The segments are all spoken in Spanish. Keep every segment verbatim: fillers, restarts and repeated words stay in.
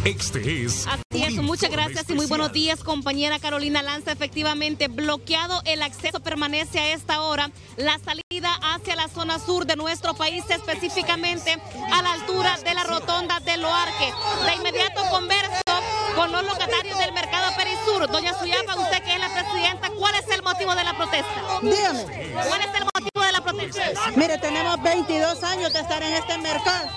Este es... Así es, muchas gracias y muy buenos días, compañera Carolina Lanza. Efectivamente, bloqueado el acceso permanece a esta hora, la salida hacia la zona sur de nuestro país, específicamente a la altura de la rotonda de Loarque. De inmediato converso con los locatarios del mercado Perisur. Doña Suyapa, usted que es la presidenta, ¿cuál es el motivo de la protesta? Dígame. ¿Cuál es el motivo de la protesta? Mire, tenemos veintidós años de estar en este mercado.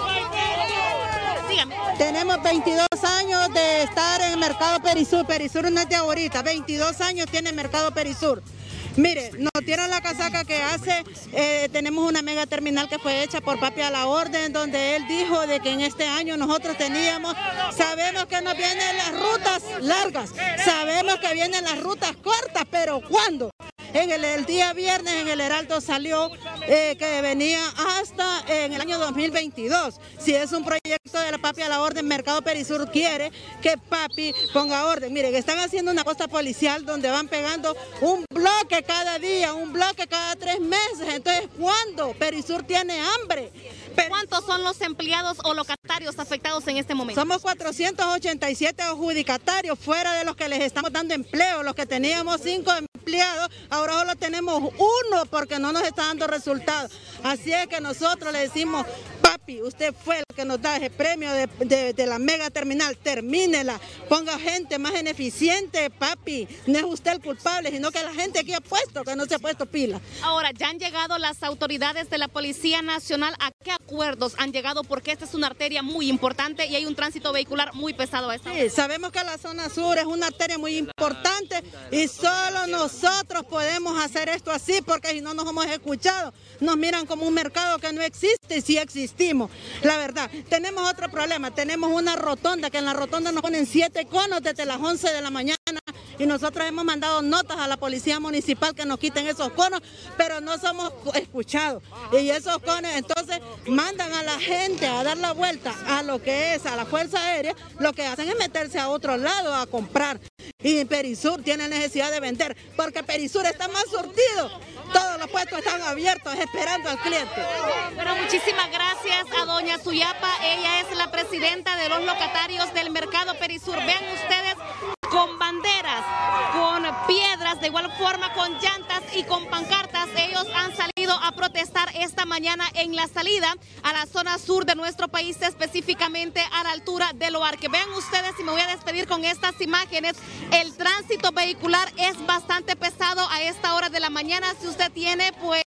Dígame. Tenemos veintidós años de estar en el mercado Perisur. Perisur no es de ahorita, veintidós años tiene el mercado Perisur. Mire, nos dieron la casaca que hace, eh, tenemos una mega terminal que fue hecha por Papi a la Orden, donde él dijo de que en este año nosotros teníamos, sabemos que nos vienen las rutas largas, sabemos que vienen las rutas cortas, pero ¿cuándo? En el, el día viernes en el Heraldo salió eh, que venía hasta en el año dos mil veintidós. Si es un proyecto de la Papi a la Orden, Mercado Perisur quiere que Papi ponga orden. Miren, están haciendo una costa policial donde van pegando un bloque cada día, un bloque cada tres meses. Entonces, ¿cuándo? Perisur tiene hambre. Pero ¿cuántos son los empleados o locatarios afectados en este momento? Somos cuatrocientos ochenta y siete adjudicatarios, fuera de los que les estamos dando empleo. Los que teníamos cinco empleados, ahora solo tenemos uno porque no nos está dando resultados. Así es que nosotros le decimos, Papi, usted fue el que nos da ese premio de, de, de la mega terminal, termínela, ponga gente más ineficiente, Papi. No es usted el culpable, sino que la gente aquí ha puesto, que no se ha puesto pila. Ahora, ya han llegado las autoridades de la Policía Nacional. ¿A qué acuerdos han llegado? Porque esta es una arteria muy importante y hay un tránsito vehicular muy pesado a esta hora. Sí, sabemos que la zona sur es una arteria muy importante y solo nosotros podemos hacer esto así, porque si no nos hemos escuchado, nos miran como un mercado que no existe y sí existimos. La verdad, tenemos otro problema, tenemos una rotonda, que en la rotonda nos ponen siete conos desde las once de la mañana y nosotros hemos mandado notas a la policía municipal que nos quiten esos conos, pero no somos escuchados. Y esos conos entonces mandan a la gente a dar la vuelta a lo que es a la Fuerza Aérea, lo que hacen es meterse a otro lado a comprar. Y Perisur tiene necesidad de vender, porque Perisur está más surtido. Todos los puestos están abiertos esperando al cliente. Bueno, muchísimas gracias a doña Suyapa. Ella es la presidenta de los locatarios del mercado Perisur. Vean ustedes, con banderas, con piedras, de igual forma con llantas y con pancartas, ellos han salido a protestar esta mañana en la salida a la zona sur de nuestro país, específicamente a la altura de Loarque. Vean ustedes, y me voy a despedir con estas imágenes, el tránsito vehicular es bastante pesado a esta hora de la mañana. Si usted tiene pues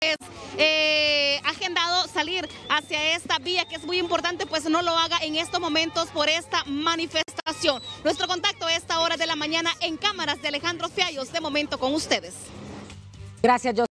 eh, agendado salir hacia esta vía, que es muy importante, pues no lo haga en estos momentos por esta manifestación. Nuestro contacto a esta hora de la mañana en cámaras de Alejandro Fiallos, de momento con ustedes. Gracias, José.